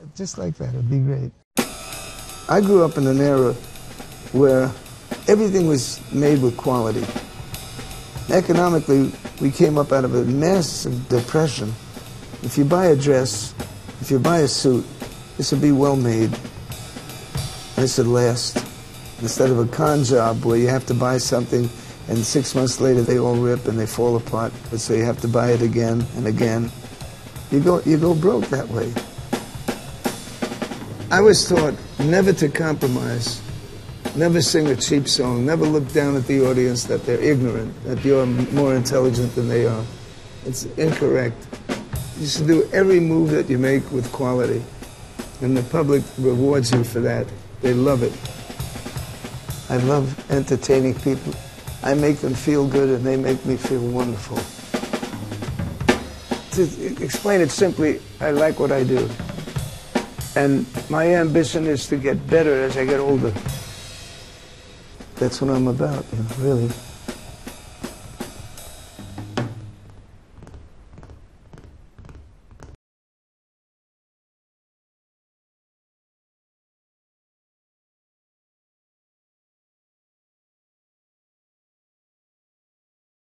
just like that. It'd be great. I grew up in an era where everything was made with quality. Economically, we came up out of a massive depression. If you buy a dress, if you buy a suit, this would be well made. This would last. Instead of a con job where you have to buy something and 6 months later they all rip and they fall apart, but so you have to buy it again and again. You go broke that way. I was taught never to compromise, never sing a cheap song, never look down at the audience that they're ignorant, that you're more intelligent than they are. It's incorrect. You should do every move that you make with quality, and the public rewards you for that. They love it. I love entertaining people. I make them feel good and they make me feel wonderful. To explain it simply, I like what I do. And my ambition is to get better as I get older. That's what I'm about, really.